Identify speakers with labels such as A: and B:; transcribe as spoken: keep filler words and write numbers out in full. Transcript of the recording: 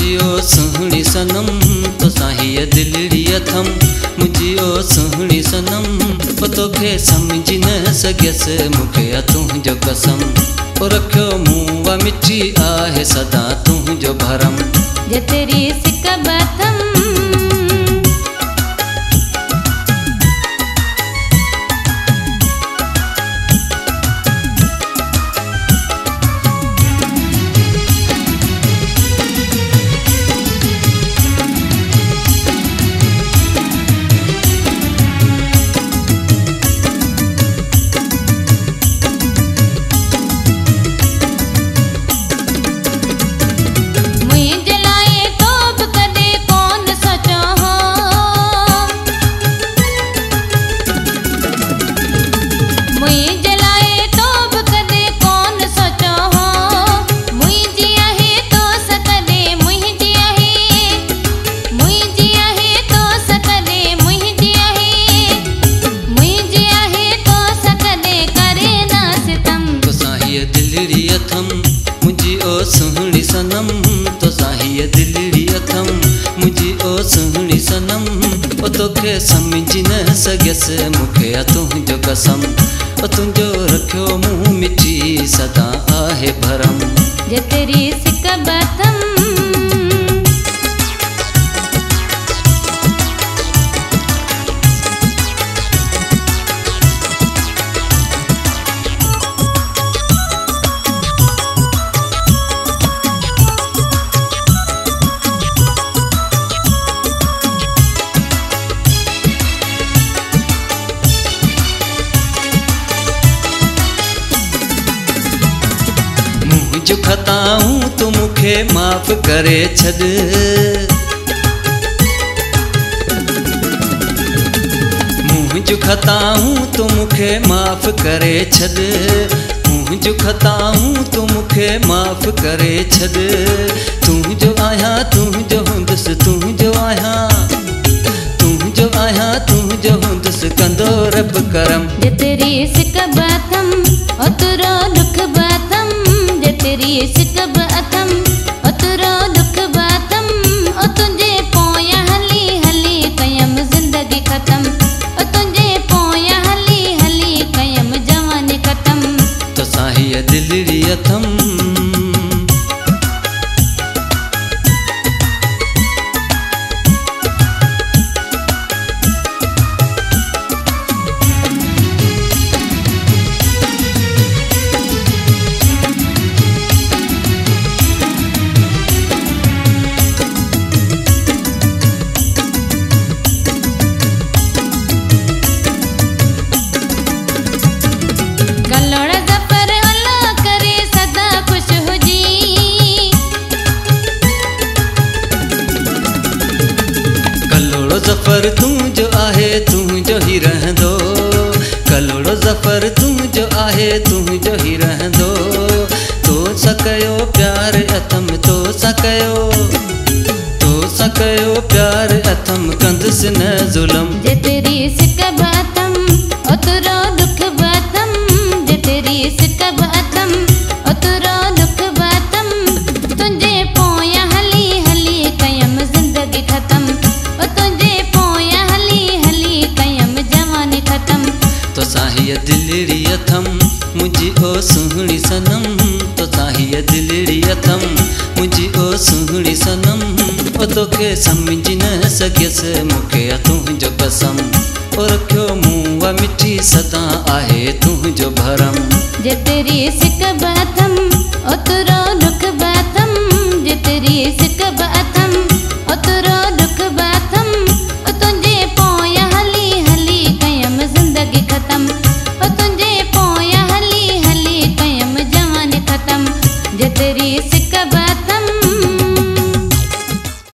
A: मुझी ओ सुहणी सनम तो साही दिलड़ी अथम। मुझी ओ सुहणी सनम तोखे समझी न सघियस मूंखे तुंहिंजो कसम। ओ रखियो मूं वा मिठी आहे सदा तुंहिंजो भरम।
B: जे तेरी सिक बथम
A: सुहणी सनम तो साही दिलड़ी अथम। मुझी ओ सुहणी सनम ओ तोखे समझी न सघियस मूंखे तुंहिंजो कसम। ओ तुंहिंजो रखियो मुंह मिठी सदा आहे भरम।
B: जे तेरी सिक बथम
A: जो खताऊं तू मुखे माफ़ करे छॾ। मुंहिंजूं खताऊं तू मुखे माफ़ करे छॾ। मुंहिंजूं खताऊं तू मुखे माफ़ करे छॾ। तुंहिंजो आहियां तुंहिंजो हूंदुसि तुंहिंजो आहियां तुंहिंजो आहियां तुंहिंजो हूंदुसि कंदो रब करम।
B: जे तेरी सिक बथम ओतिरो दुख बथम। जे तेरी सिक बथम ओतिरो दुख बथम। ओ तुंहिंजे पोयां हली हली कयम ज़िंदगी ख़तम। ओ तुंहिंजे पोयां हली हली कयम जवानी ख़तम।
A: तो साही दिलड़ी अथम। ज़फ़र तूं जो आहे तूं जो ही रहंदो। कलोड़ो ज़फ़र तूं जो आहे तूं जो ही रहंदो। तो सां कयो प्यार अथम तो सां कयो तो सां कयो प्यार अथम कंदुसि न ज़ुल्म।
B: जे तेरी सिक बथम ओतिरो दुख बथम। जे तेरी सिक बथम ओतिरो दुख बथम। तुंहिंजे पोयां हली हली कयम ज़िंदगी ख़तम।
A: तो साही दिलड़ी अथम। मुझी ओ सुहणी सनम तो साही दिलड़ी अथम। मुझी ओ सुहणी सनम ओ तोखे समझी न सघियस मूंखे तुंहिंजो कसम। ओ रखियो मुंह वा मिठी सदा आहे तुंहिंजो भरम।
B: जे तेरी सिक बथम ओतिरो दुख बथम। जे तेरी सिक बथम ओतिरो दुख बथम। ओ तुंहिंजे पोयां हली हली कयम ज़िंदगी ख़तम। ओ तुंहिंजे पोयां हली हली कयम जवानी ख़तम। जे तेरी